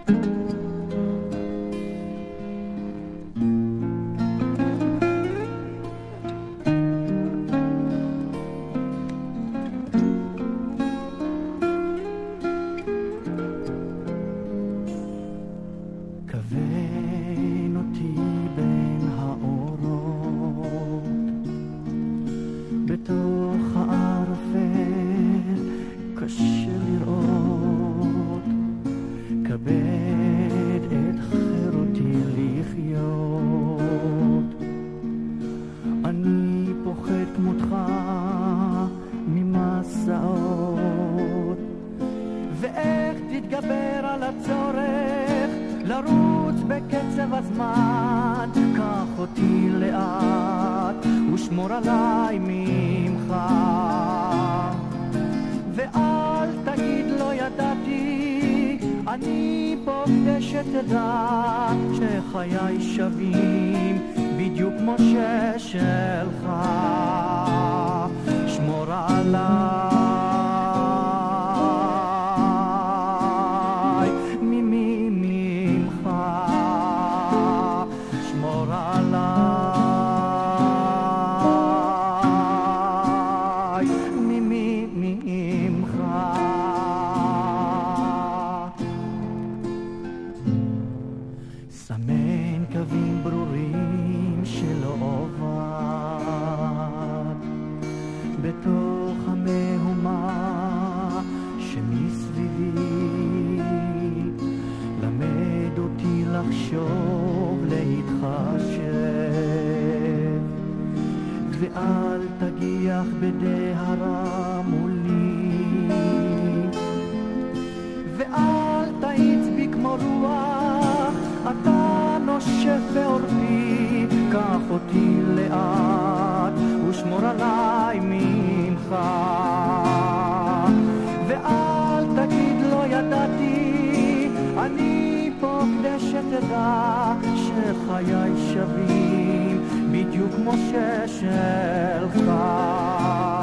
כוון אותי בין האורות בתוך הערפל קשה לראות כבד את חירותי לחיות אני פוחד כמותך ממסעות ואיך תתגבר על הצורך לרוץ בקצב הזמן קח אותי לאט ושמור עליי ממך ואל תגיד לא ידעתי אני פה כדי שתדע שחיי שווים בדיוק כמו ששלך שמור עליי סמן קווים ברורים שלא עובד בתוך המהומה שמסביבי למד אותי לחשוב להתחשב ואל תגיח בדהרה מולי ואל תאיץ בי כמו רוח אתה נושף בעורפי קח אותי לאט ושמור עליי ממך ואל תגיד לא ידעתי אני פה כדי שתדע שחיי שווים בדיוק כמו ששלך